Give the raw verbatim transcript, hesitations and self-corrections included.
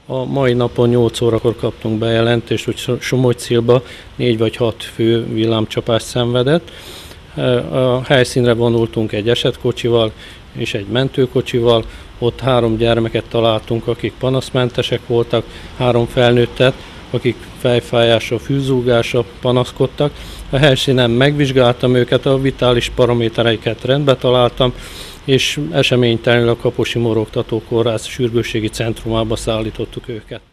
A mai napon nyolc órakor kaptunk bejelentést, hogy Somogy-Szilba négy vagy hat fő villámcsapást szenvedett. A helyszínre vonultunk egy esetkocsival és egy mentőkocsival. Ott három gyermeket találtunk, akik panaszmentesek voltak, három felnőttet, akik fejfájása, fülzúgása panaszkodtak. A helyszínen megvizsgáltam őket, a vitális paramétereiket rendbe találtam, és eseménytelenül a Kaposi Morgoktató Kórház sürgősségi centrumába szállítottuk őket.